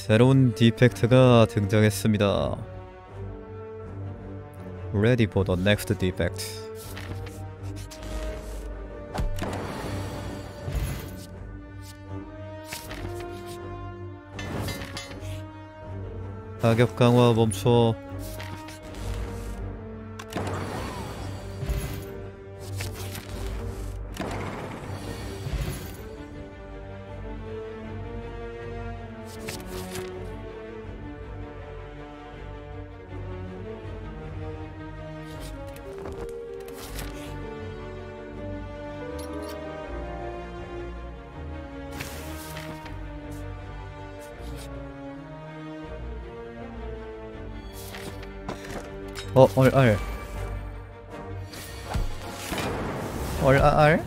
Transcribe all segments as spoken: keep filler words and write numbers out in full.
새로운 디펙트가 등장했습니다. Ready for the next defect. 타격 강화 멈춰. 어, 얼, 얼. 얼, 아, 얼?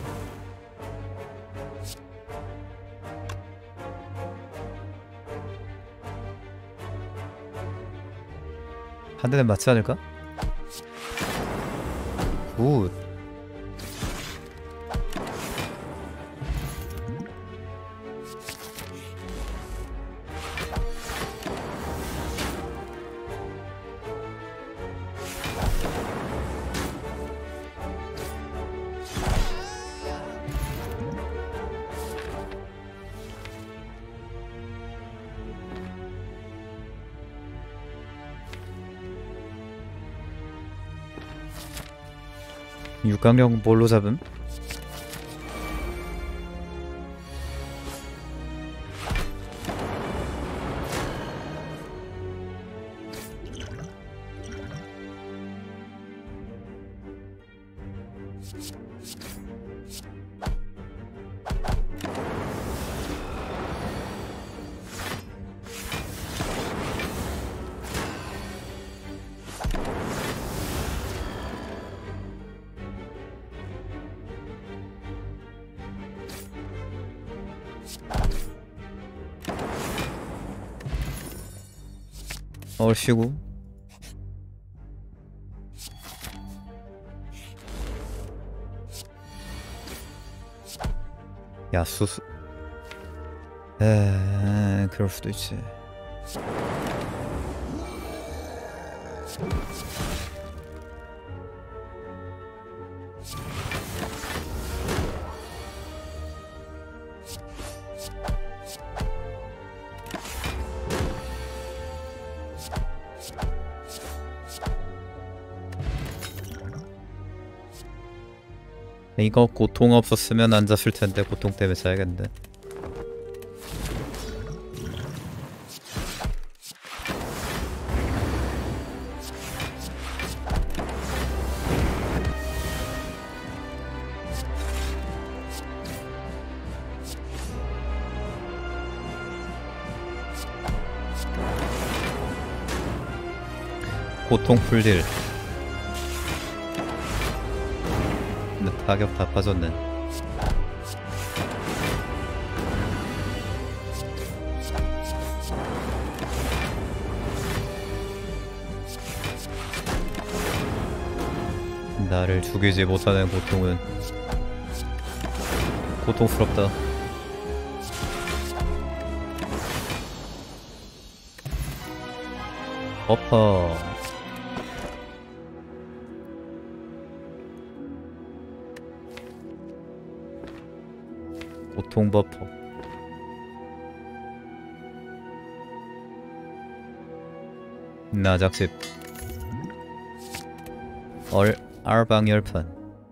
한 대는 맞지 않을까? 굿. 육강령 뭘로 잡음? 얼씨구. 야, 수수. 에, 그럴 수도 있지. 이거 고통 없었으면 안 잤을 텐데 고통 때문에 자야겠는데. 고통 풀딜. 근데 타격 다 빠졌네. 나를 죽이지 못하는 고통은 고통스럽다. 어퍼. 고통 버퍼. 나작집. 얼 알방열판.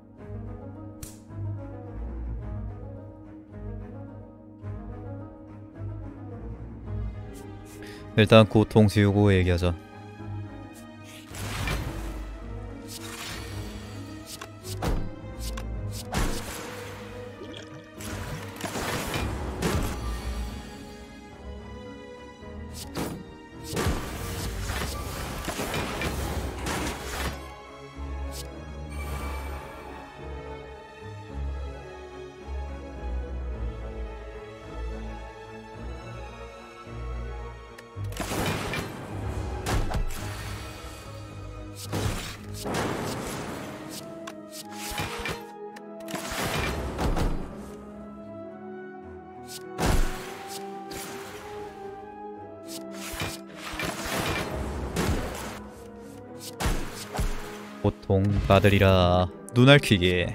일단 고통 지우고 얘기하자. 고통받으리라. 눈알퀴기.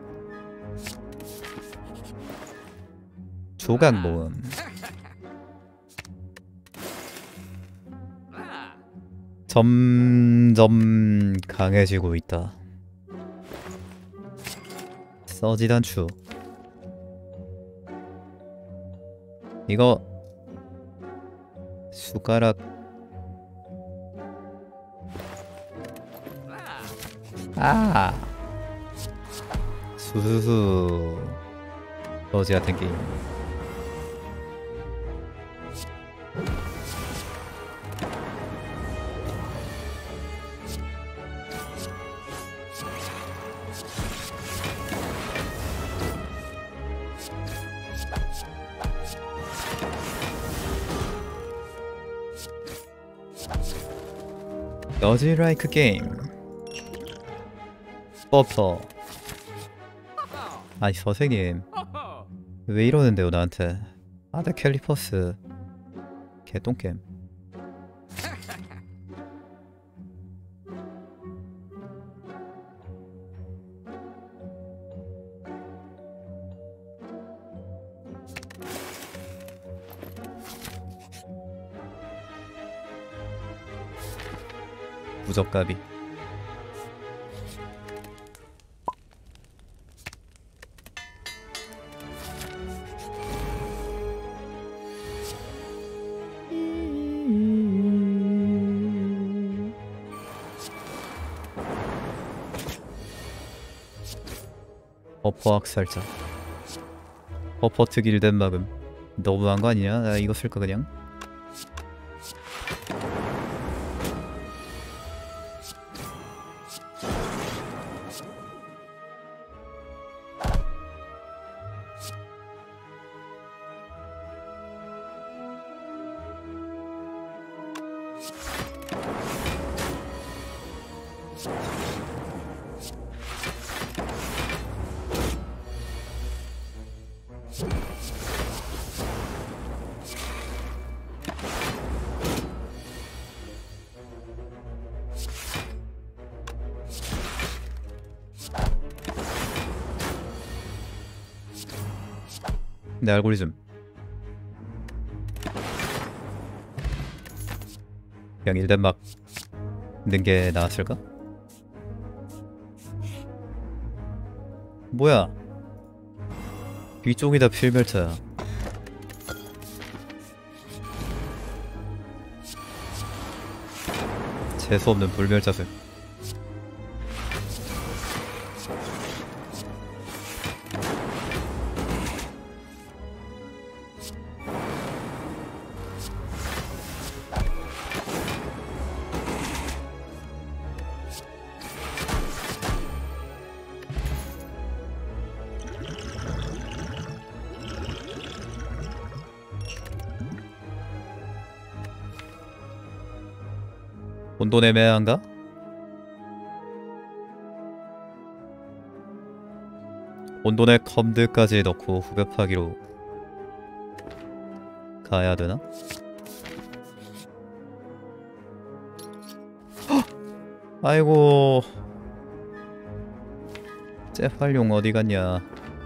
조각 모음. 점점 강해지고 있다. 서지 단추. 이거 숟가락. 아 수수수. 서지 같은 게임. 너지 라이크 게임. 버퍼. 아니 선생님 왜 이러는데요 나한테. 아드 캘리퍼스 개똥겜. 무적가비. 버퍼 학살자. 버퍼 특일 된 막음. 너무한 거 아니냐? 나 이거 쓸까 그냥? 내 알고리즘. 그냥 일단 막 있는 게 나았을까? 뭐야? 뒤쪽이 다 필멜트야. 재수없는 불멸자술. 온도 애매한가? 온도내 컴드까지 넣고 후벼파기로 가야 되나? 헉! 아이고 째활용 어디 갔냐?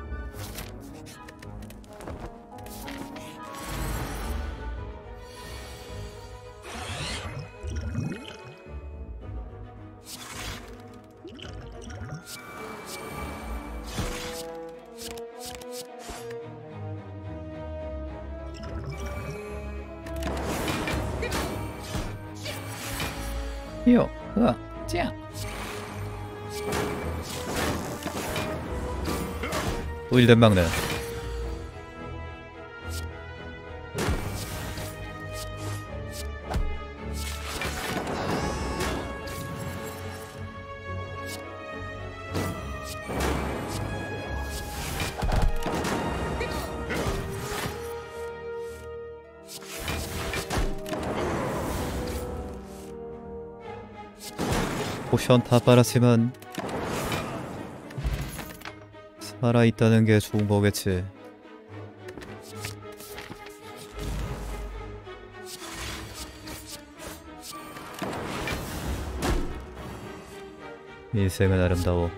요, 으아, 짜. 또 일된 막내. 포션 다 빨았지만 살아있다는 게 좋은 거겠지. 인생은 아름다워.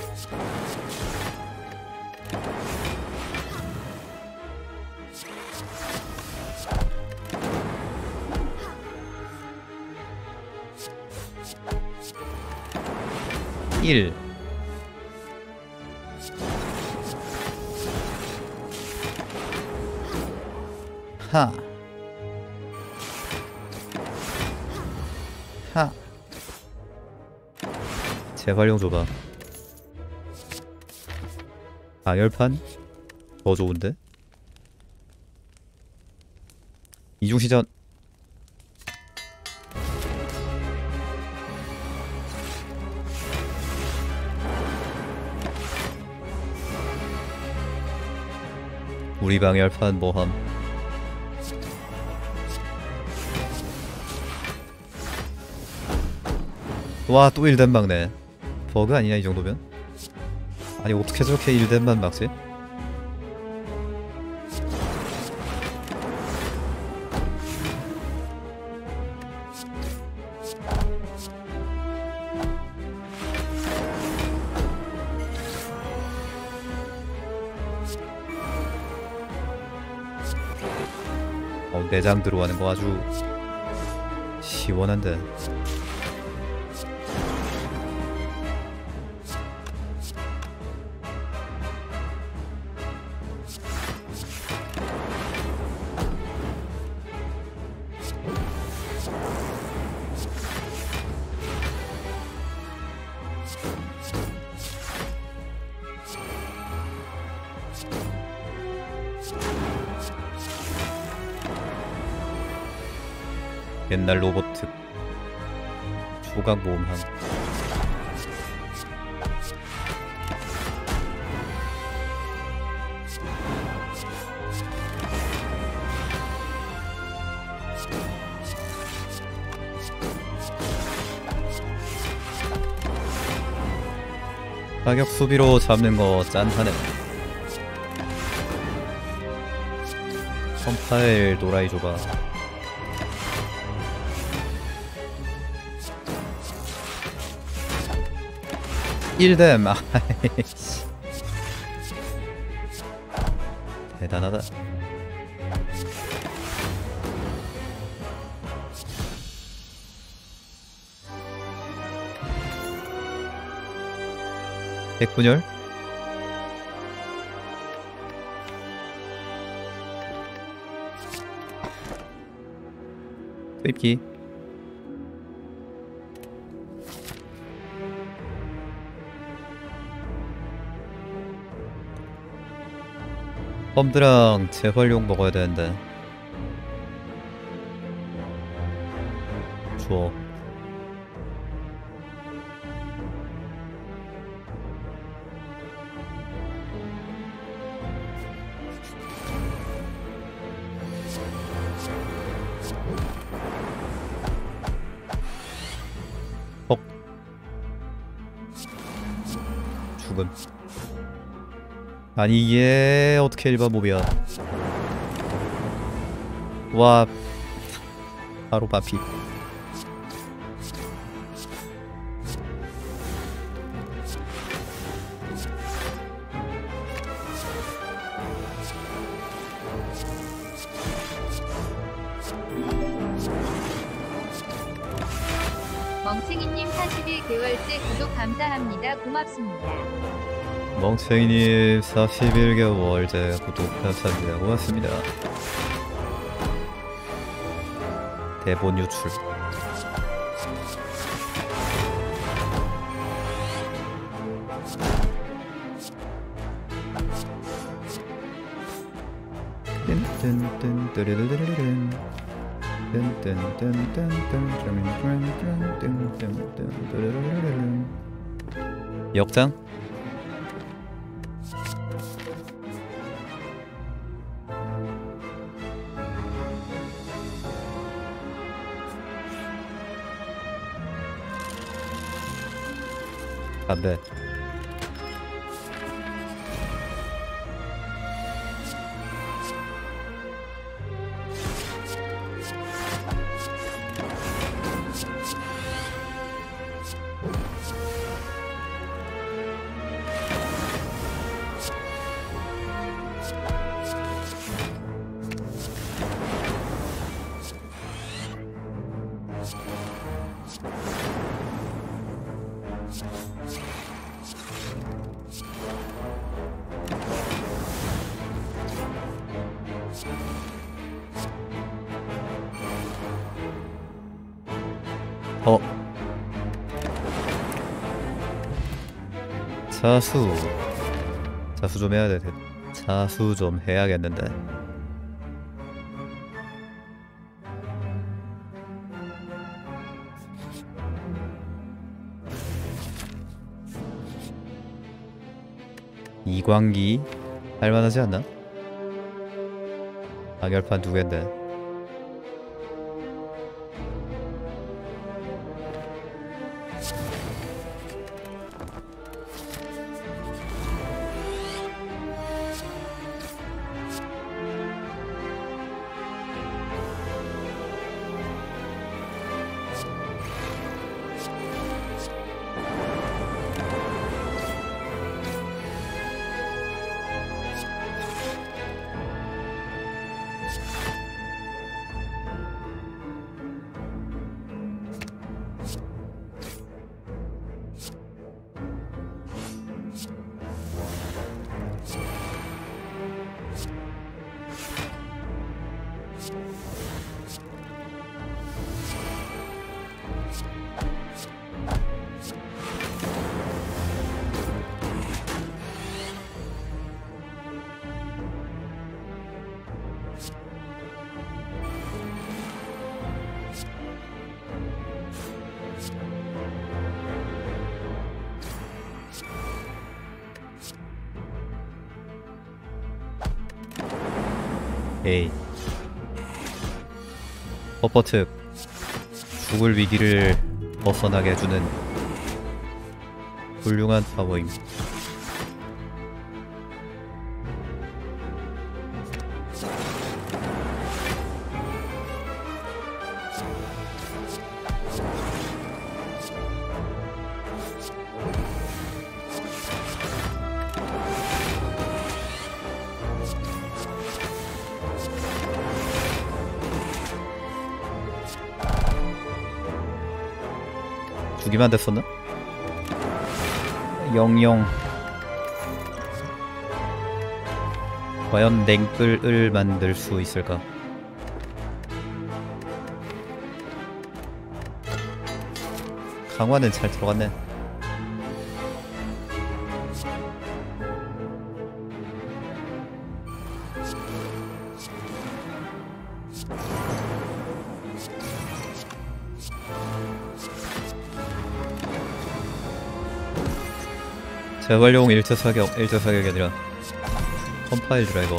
일. 하. 하. 재활용 줘봐. 방열판? 더 좋은데? 이중시전. 우리 방열판 뭐함? 와, 또 일 댐 막네. 버그 아니냐 이 정도면? 아니 어떻게 저렇게 일 댐만 막지? 어, 내장 들어가는 거 아주 시원한데. 옛날 로보트 조각 모음함. 가격 수비로 잡는 거 짠하네. 컴파일 노라이 줘봐. 일 댐. 아이씨. 대단하다. 백분열? 투입기. 펌드랑 재활용 먹어야 되는데. 줘. 헉. 죽음. 아니 이게 어떻게 일반 몹이야. 와, 바로 바피. 멍청이님 사십일 개월째 구독 감사합니다. 고맙습니다. 멍청이님 사십일 개월째 구독 감사합니다. 고맙습니다. 대본 유출. 역장? 담배. 어 자수 자수 좀 해야 돼. 자수 좀 해야겠는데. 이광기 할만하지 않나? 악열판 두 갠데. 에이 퍼퍼특 죽을 위기를 벗어나게 해주는 훌륭한 파워임. 죽이면 안 됐었나? 영영 과연 냉끌을 만들 수 있을까? 강화는 잘 들어갔네. 재활용 일 차 사격, 일 차 사격이 아니라 컴파일 드라이버.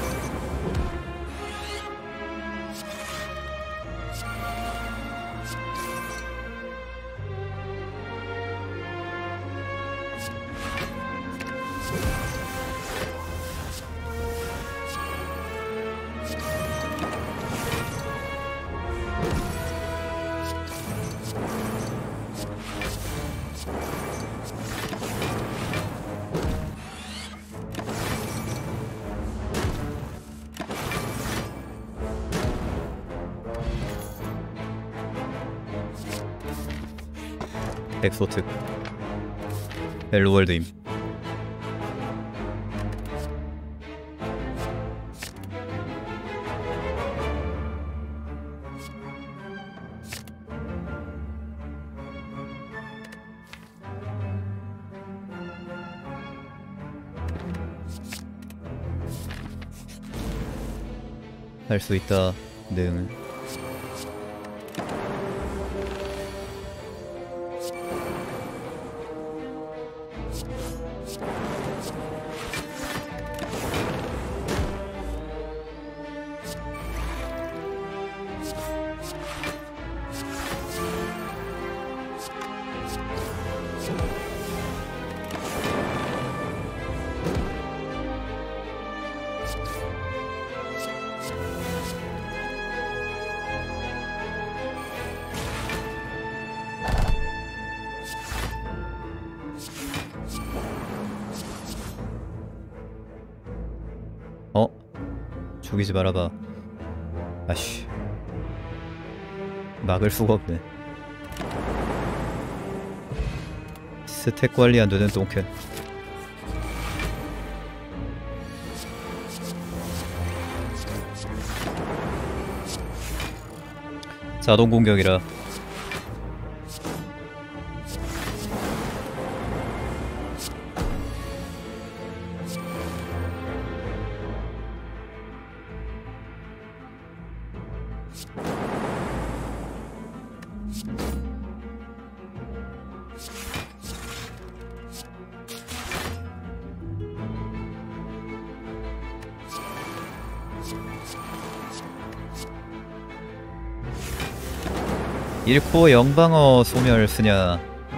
엑소특 헬로월드임. 할 수 있다 능. 어? 죽이지 말아봐. 아씨 막을 수가 없네. 스택 관리 안되는 똥캔. 자동 공격이라 일 코어 영방어 소멸 쓰냐.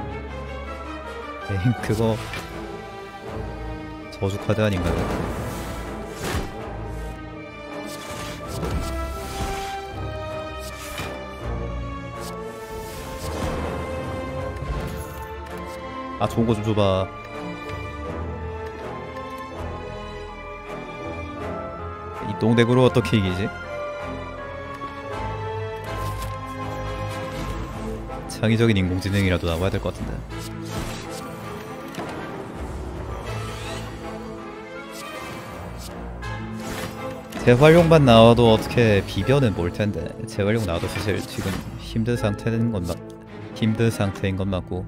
에잉 그거 저주 카드 아닌가요? 아 좋은 거 좀 줘봐. 이 똥덱으로 어떻게 이기지? 창의적인 인공지능이라도 나와야 될 것 같은데. 재활용만 나와도 어떻게 비벼는 볼 텐데. 재활용 나와도 사실 지금 힘든 상태인 건 맞, 힘든 상태인 건 맞고.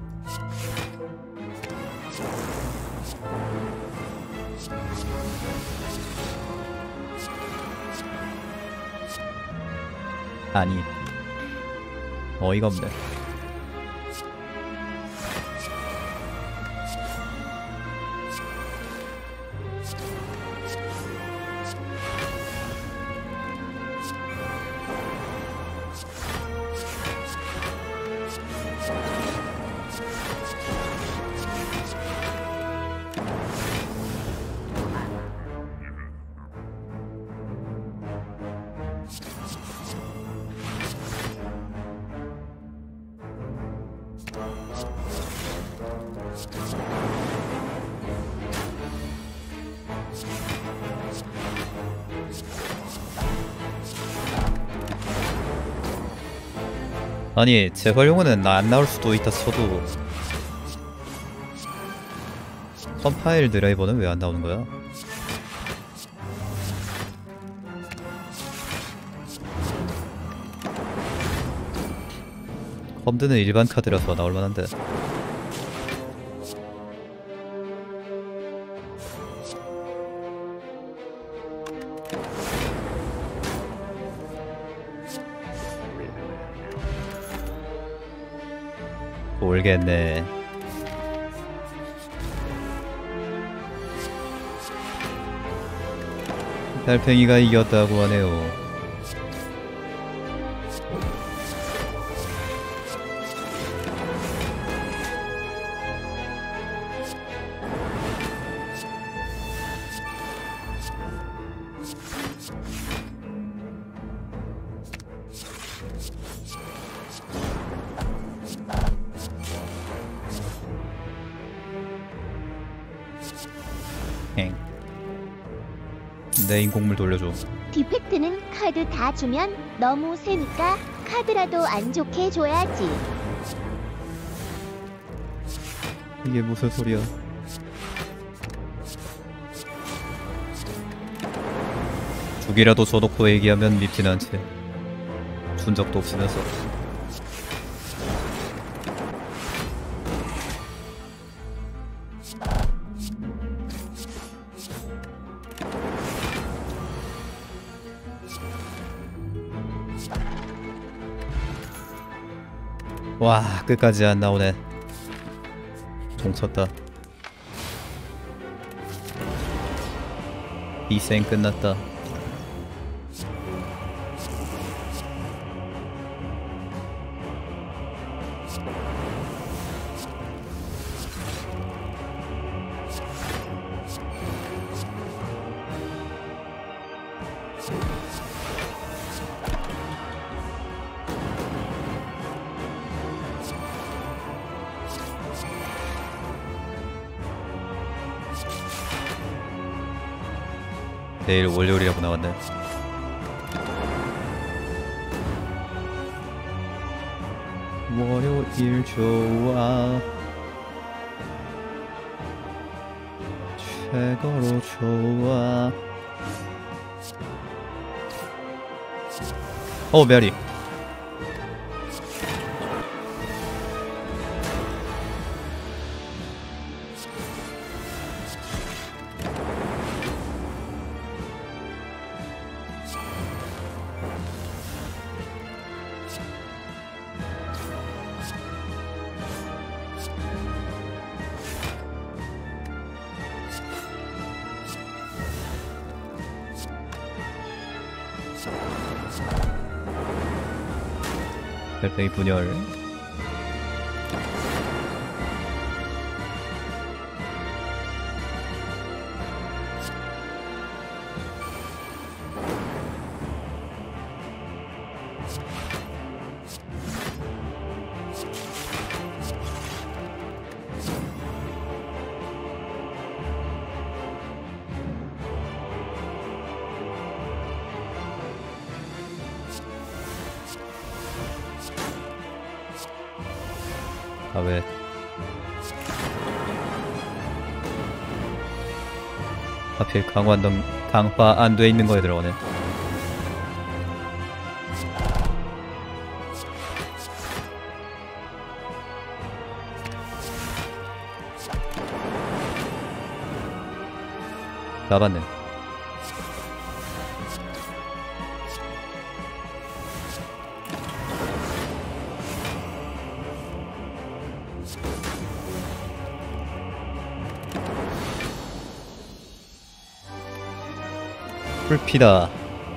아니 어이가 없네. 아니 재활용은 안 나올 수도 있다 쳐도 컴파일 드라이버는 왜 안 나오는 거야? 컴드는 일반 카드라서 나올 만한데. 모르겠네. 달팽이가 이겼다고 하네요. 내 인공물 돌려줘. 디펙트는 카드 다 주면 너무 세니까 카드라도 안 좋게 줘야지. 이게 무슨 소리야? 두 개라도 줘놓고 얘기하면 밉진 않지. 준 적도 없으면서. 와 끝까지 안 나오네. 종쳤다. 이생 끝났다. 내일 월요일이라고 나왔네. 월요일 좋아. 최고로 좋아. 어 메리. 별팽이 분열. 아 왜? 하필 강화동 강화 안 돼 있는 거에 들어오네. 나봤네. 풀피다.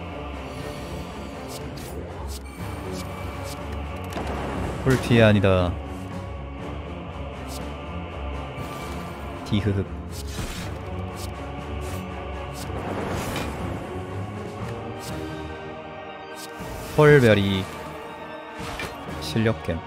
풀피 아니다. 디흐흑. 펄별이 실력겜.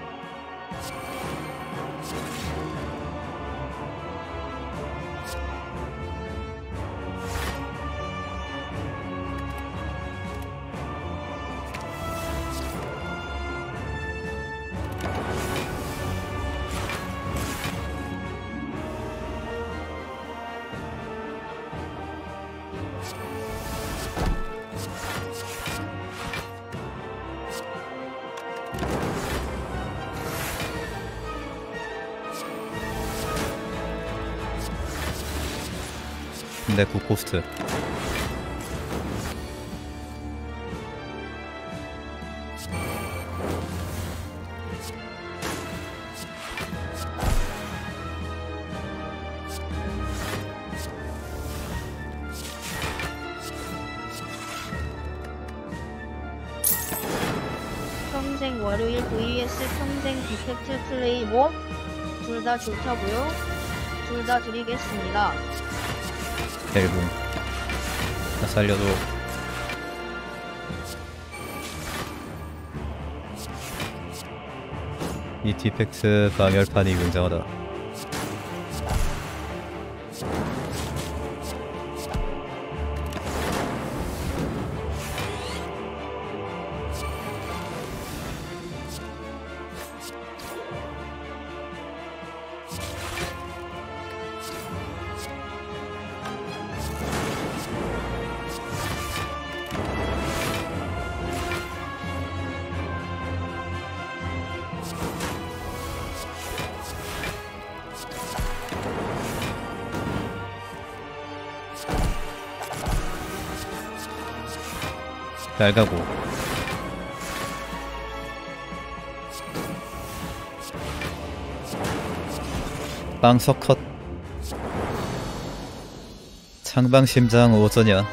근데 굿코스트 평생 월요일 vs 평생 디펙트 플레이 뭐? 둘 다 좋다고요? 둘 다 드리겠습니다. 벨붕. 나 살려줘. 이 디펙트 방열판이 굉장하다. 잘 가고. 빵석 컷. 창방심장 어쩌냐.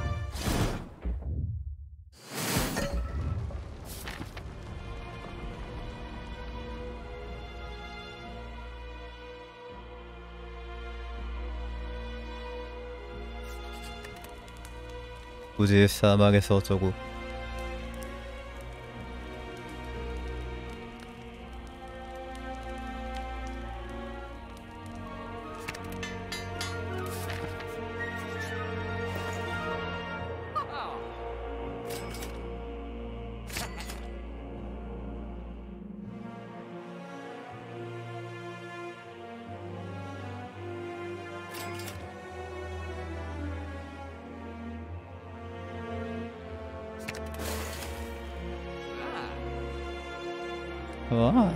굳이 사막에서 어쩌고. 와.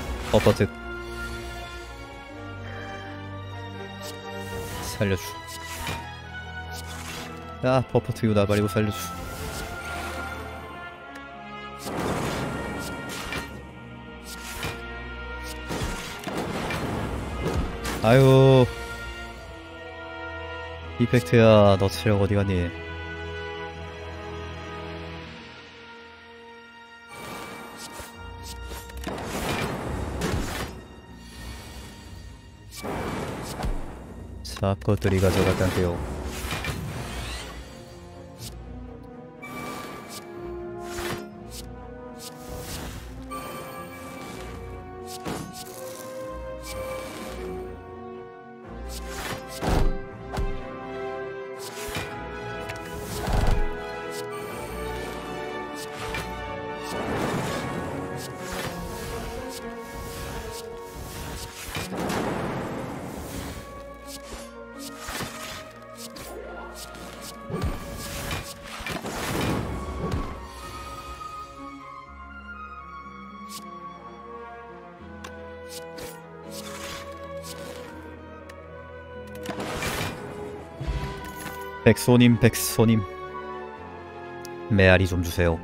어퍼트 살려줘. 야 버퍼트 이거 나 버리고 살려줘. 아유 이펙트야 너 체력 어디 갔니? 자 것들이 가져갔단데요. 백소님 백소님 메아리 좀 주세요.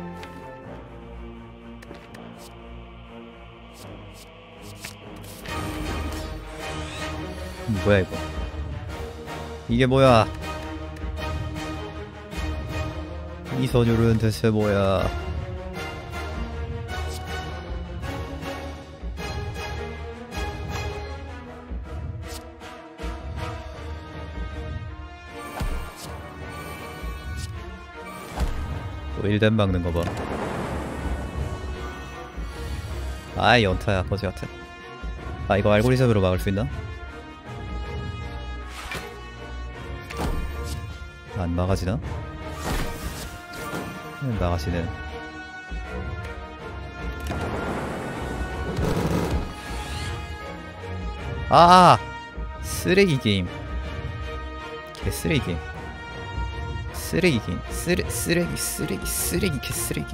뭐야 이거? 이게 뭐야? 이 선율은 대체 뭐야? 또 일단 막는 거 봐. 아이 연타야 거지 같은. 아 이거 알고리즘으로 막을 수 있나? 안 막아지나? 막아지네. 아 쓰레기 게임. 개 쓰레기 게임. 쓰레기 게임. 쓰레 쓰레기 쓰레기 쓰레기 개 쓰레기.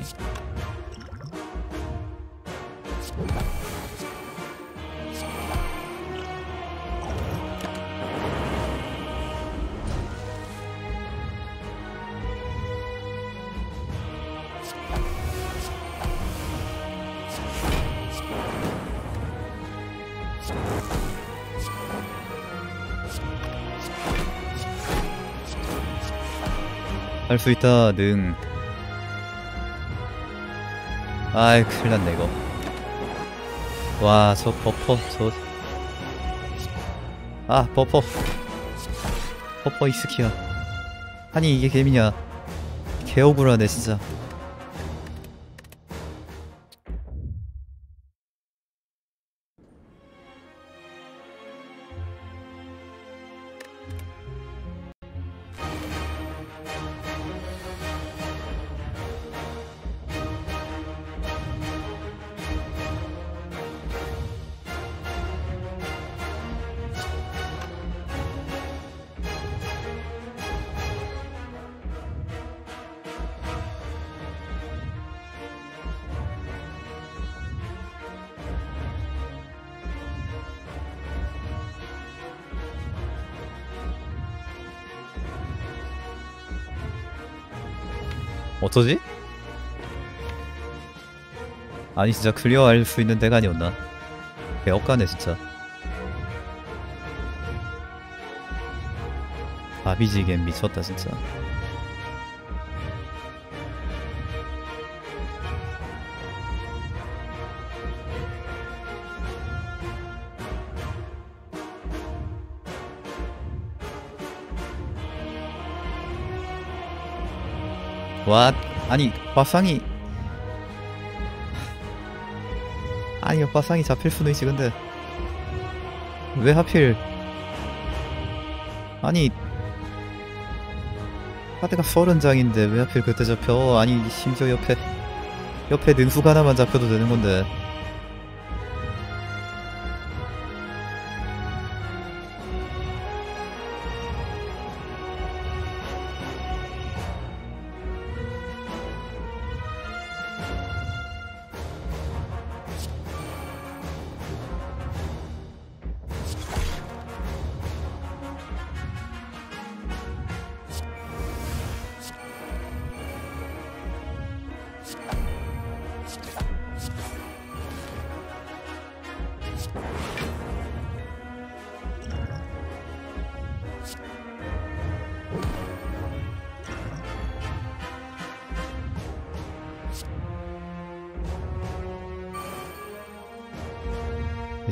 할 수 있다 능. 아이 큰일났네 이거. 와 저 버퍼 저. 아 버퍼 버퍼 익스키야. 아니 이게 개미냐. 개 억울하네 진짜. 어쩌지? 아니 진짜 클리어할 수 있는 데가 아니었나? 개억가네 진짜. 바비지겐 미쳤다 진짜. 와 아니 화상이 아니 화상이 잡힐 수는 있지 근데 왜 하필 아니 카드가 서른 장인데 왜 하필 그때 잡혀. 아니 심지어 옆에 옆에 능수가 하나만 잡혀도 되는 건데.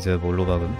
이제 뭘로 박음?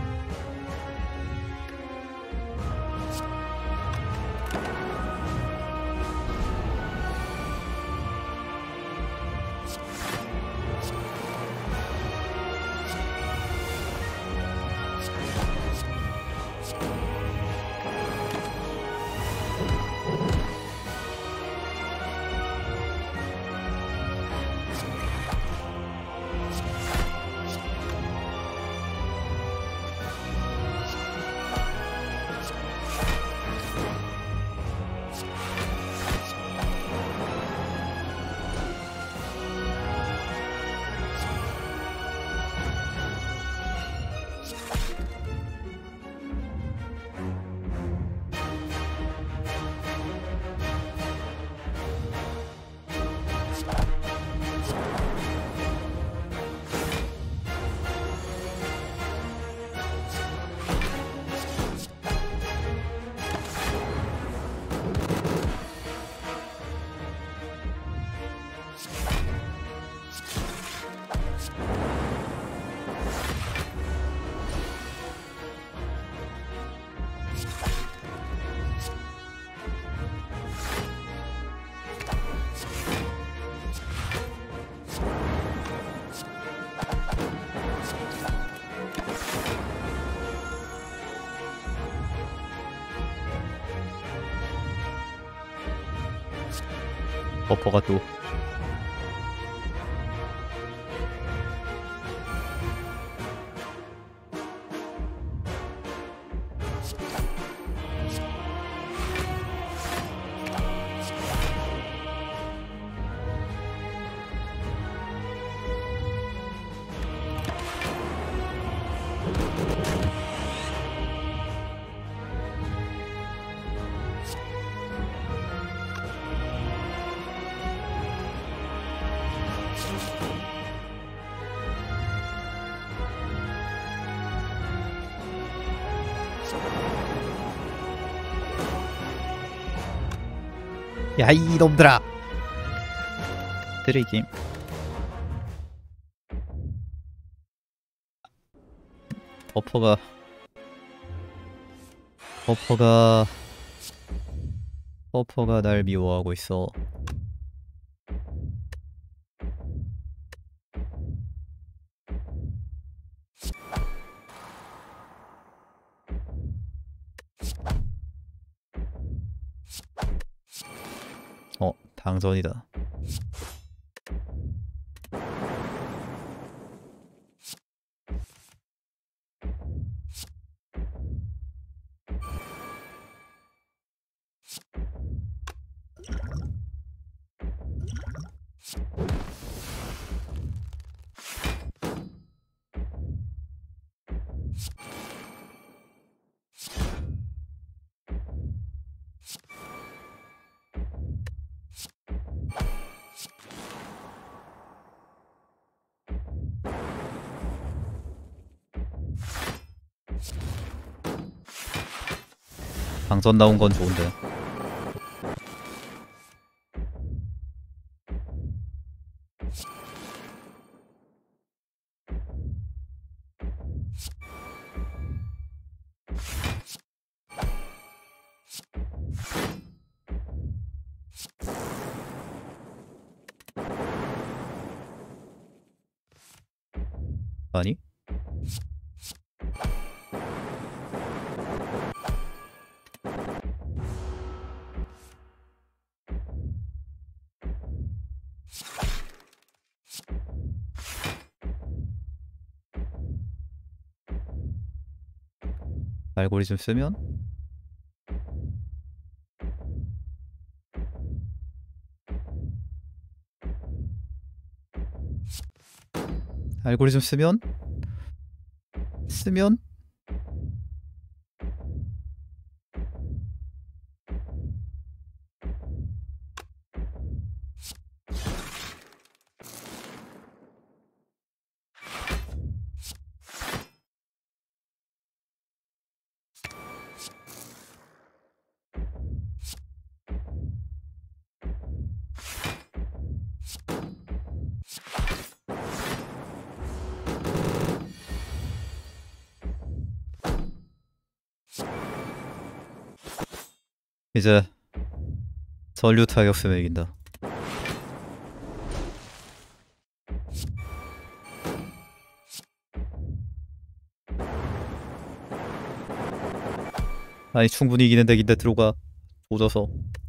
버퍼가 또 야 이놈들아! 쓰레기 버퍼가 버퍼가 버퍼가 날 미워하고 있어. 어, 당선이다. 당선 나온 건 좋은데. 아니? 알고리즘 쓰면 알고리즘 쓰면 쓰면 이제 전류 타격 쓰면 이긴다. 아니 충분히 이기는 덱인데 들어가 조져서.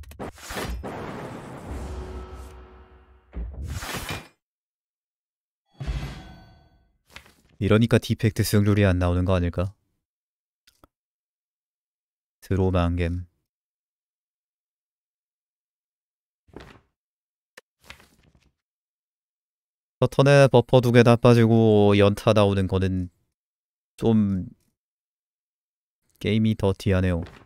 이러니까 디펙트 승률이 안 나오는 거 아닐까? 드로망겜. 저 턴에 버퍼 두 개 다 빠지고 연타 나오는 거는 좀 게임이 더티하네요.